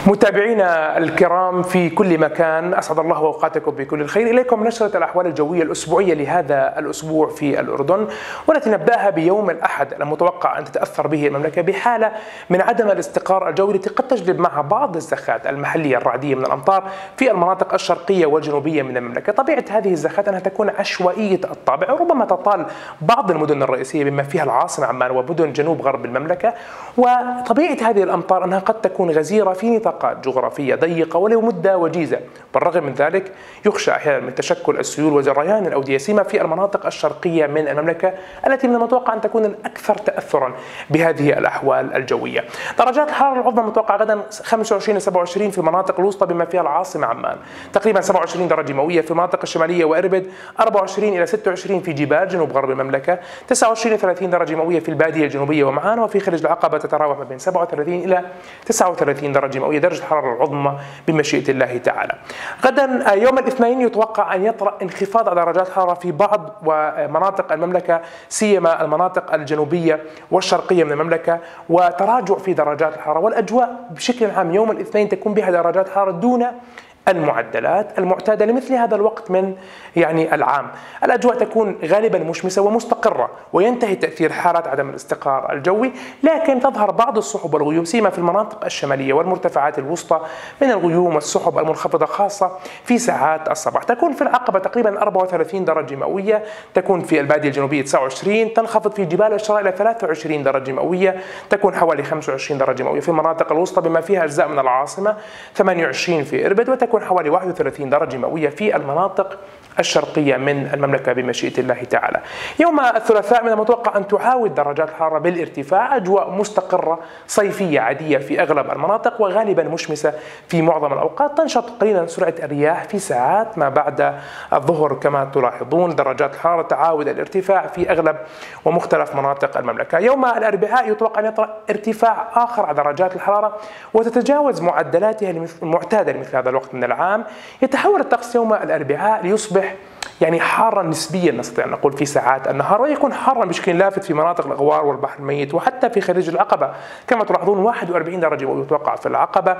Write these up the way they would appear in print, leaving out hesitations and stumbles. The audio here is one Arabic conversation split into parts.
متابعينا الكرام في كل مكان، أسعد الله أوقاتكم بكل الخير. إليكم نشرة الأحوال الجوية الأسبوعية لهذا الأسبوع في الأردن، والتي نبدأها بيوم الأحد المتوقع أن تتأثر به المملكة بحالة من عدم الاستقرار الجوي التي قد تجلب معها بعض الزخات المحلية الرعدية من الأمطار في المناطق الشرقية والجنوبية من المملكة. طبيعة هذه الزخات أنها تكون عشوائية الطابع، ربما تطال بعض المدن الرئيسية بما فيها العاصمة عمان ومدن جنوب غرب المملكة. وطبيعة هذه الأمطار أنها قد تكون غزيرة في نطاقات جغرافية ضيقة ولمدة وجيزة. بالرغم من ذلك يخشى أحيانا من تشكل السيول وجريان الأودية سيما في المناطق الشرقية من المملكة التي من المتوقع أن تكون الأكثر تأثرا بهذه الأحوال الجوية. درجات الحرارة العظمى المتوقعة غدا 25 إلى 27 في المناطق الوسطى بما فيها العاصمة عمان، تقريبا 27 درجة مئوية في المناطق الشمالية وإربد، 24 إلى 26 في جبال جنوب غرب المملكة، 29 إلى 30 درجة مئوية في البادية الجنوبية ومعان، وفي خليج العقبة تتراوح ما بين 37 إلى 39 درجة مئوية درجة الحرارة العظمى بمشيئة الله تعالى. غدا يوم الاثنين يتوقع أن يطرأ انخفاض درجات الحرارة في بعض مناطق المملكة سيما المناطق الجنوبية والشرقية من المملكة، وتراجع في درجات الحرارة، والأجواء بشكل عام يوم الاثنين تكون بها درجات حرارة دون المعدلات المعتادة لمثل هذا الوقت من العام. الأجواء تكون غالبا مشمسة ومستقرة، وينتهي تأثير حالات عدم الاستقرار الجوي، لكن تظهر بعض السحب والغيوم سيما في المناطق الشمالية والمرتفعات الوسطى من الغيوم والسحب المنخفضة خاصة في ساعات الصباح. تكون في العقبة تقريبا 34 درجة مئوية، تكون في البادية الجنوبية 29، تنخفض في جبال الشراء إلى 23 درجة مئوية، تكون حوالي 25 درجة مئوية في المناطق الوسطى بما فيها أجزاء من العاصمة، 28 في إربد، وتكون حوالي 31 درجة مئوية في المناطق الشرقية من المملكة بمشيئة الله تعالى. يوم الثلاثاء من المتوقع أن تعاود درجات الحرارة بالارتفاع، أجواء مستقرة صيفية عادية في أغلب المناطق وغالبا مشمسة في معظم الأوقات. تنشط قليلا سرعة الرياح في ساعات ما بعد الظهر كما تلاحظون. درجات الحرارة تعاود الارتفاع في أغلب ومختلف مناطق المملكة. يوم الأربعاء يتوقع أن يطرأ ارتفاع آخر على درجات الحرارة وتتجاوز معدلاتها المعتادة لمثل هذا الوقت من العام. يتحول الطقس يوم الأربعاء ليصبح حارا نسبيا نستطيع أن نقول في ساعات النهار، ويكون حارا بشكل لافت في مناطق الأغوار والبحر الميت وحتى في خليج العقبة كما تلاحظون. 41 درجة ويتوقع في العقبة،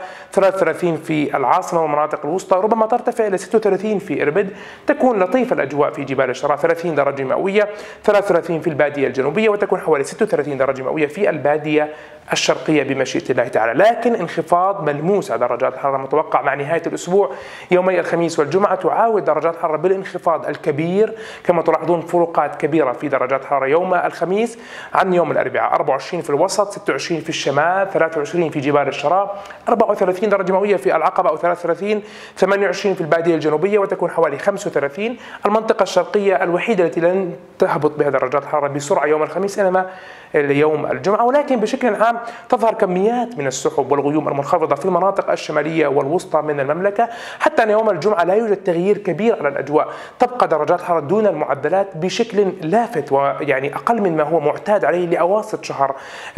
33 في العاصمة والمناطق الوسطى، ربما ترتفع إلى 36 في إربد. تكون لطيفة الأجواء في جبال الشراء، 30 درجة مئوية، 33 في البادية الجنوبية، وتكون حوالي 36 درجة مئوية في البادية الشرقية بمشيئة الله تعالى. لكن انخفاض ملموس على درجات الحرارة متوقع مع نهاية الأسبوع يومي الخميس والجمعة. تعاود درجات الحرارة بالانخفاض الكبير كما تلاحظون، فروقات كبيرة في درجات الحرارة يوم الخميس عن يوم الأربعاء، 24 في الوسط، 26 في الشمال، 23 في جبال الشراء، 34 درجة مئوية في العقبة أو 33، 28 في البادية الجنوبية، وتكون حوالي 35. المنطقة الشرقية الوحيدة التي لن تهبط بها درجات الحرارة بسرعة يوم الخميس إنما يوم الجمعة. ولكن بشكل عام تظهر كميات من السحب والغيوم المنخفضة في المناطق الشمالية والوسطى من المملكة، حتى أن يوم الجمعة لا يوجد تغيير كبير على الأجواء، تبقى درجات الحرارة دون المعدلات بشكل لافت أقل من ما هو معتاد عليه لأواسط شهر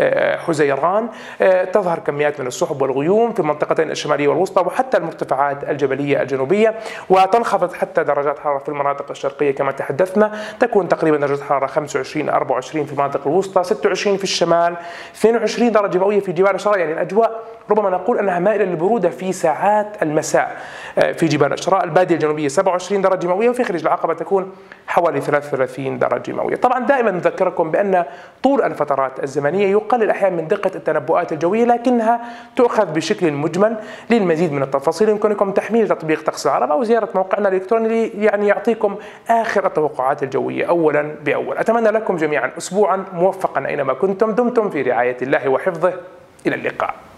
حزيران. تظهر كميات من السحب والغيوم في المنطقتين الشمالية والوسطى وحتى المرتفعات الجبلية الجنوبية، وتنخفض حتى درجات الحرارة في المناطق الشرقية كما تحدثنا. تكون تقريبا درجة الحرارة 25 24 في المناطق الوسطى، 26 في الشمال، 22 درجة مئوية في جبال الشراء. الأجواء ربما نقول أنها مائلة للبرودة في ساعات المساء في جبال الشراء. البادية الجنوبية 27 درجة مئوية، وفي خليج العقبة تكون حوالي 33 درجة مئوية. طبعا دائما نذكركم بأن طول الفترات الزمنية يقلل أحيانا من دقة التنبؤات الجوية، لكنها تؤخذ بشكل مجمل. للمزيد من التفاصيل يمكنكم تحميل تطبيق طقس العرب أو زيارة موقعنا الإلكتروني يعطيكم آخر التوقعات الجوية أولا بأول. أتمنى لكم جميعا أسبوعا موفقا أينما كنتم. دمتم في رعاية الله وحفظه. إلى اللقاء.